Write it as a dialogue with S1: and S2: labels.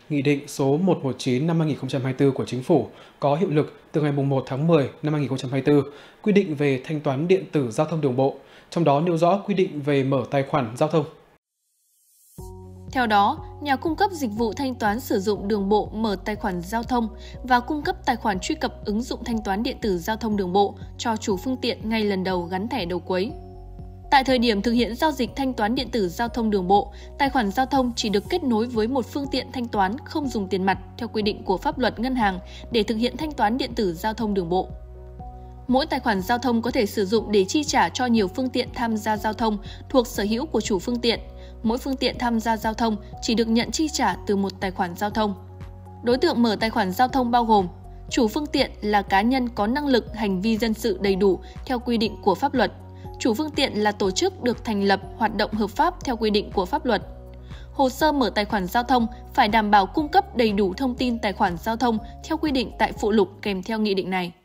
S1: Nghị định số 119 năm 2024 của Chính phủ có hiệu lực từ ngày 1 tháng 10 năm 2024, quy định về thanh toán điện tử giao thông đường bộ, trong đó nêu rõ quy định về mở tài khoản giao thông.
S2: Theo đó, nhà cung cấp dịch vụ thanh toán sử dụng đường bộ mở tài khoản giao thông và cung cấp tài khoản truy cập ứng dụng thanh toán điện tử giao thông đường bộ cho chủ phương tiện ngay lần đầu gắn thẻ đầu cuối. Tại thời điểm thực hiện giao dịch thanh toán điện tử giao thông đường bộ, tài khoản giao thông chỉ được kết nối với một phương tiện thanh toán không dùng tiền mặt theo quy định của pháp luật ngân hàng để thực hiện thanh toán điện tử giao thông đường bộ. Mỗi tài khoản giao thông có thể sử dụng để chi trả cho nhiều phương tiện tham gia giao thông thuộc sở hữu của chủ phương tiện. Mỗi phương tiện tham gia giao thông chỉ được nhận chi trả từ một tài khoản giao thông. Đối tượng mở tài khoản giao thông bao gồm chủ phương tiện là cá nhân có năng lực hành vi dân sự đầy đủ theo quy định của pháp luật. Chủ phương tiện là tổ chức được thành lập hoạt động hợp pháp theo quy định của pháp luật. Hồ sơ mở tài khoản giao thông phải đảm bảo cung cấp đầy đủ thông tin tài khoản giao thông theo quy định tại phụ lục kèm theo nghị định này.